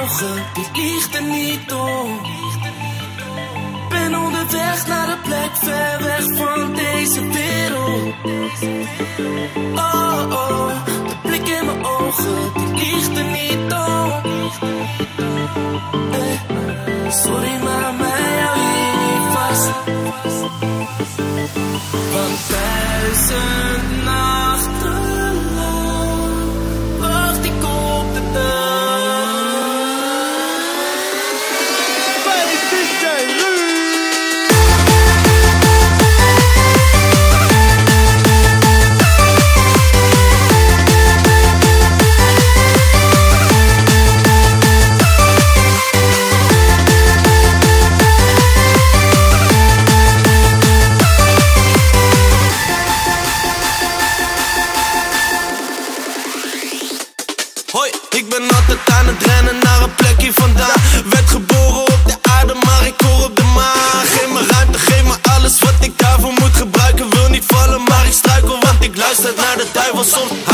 ogen, dit liegt er niet om. Ben onderweg naar een plek ver weg van deze wereld. Oh oh, de blik in mijn ogen, dit liegt er niet om. Sorry maar mij hou hier niet vast. Want 1000 nachten lang wacht ik op de dag. Hoi, ik ben altijd aan het rennen naar een plekje vandaan. Werd geboren op de aarde, maar ik hoor op de maan. Geef me ruimte, geef me alles wat ik daarvoor moet gebruiken. Wil niet vallen, maar ik struikel, want ik luister naar de duivel soms.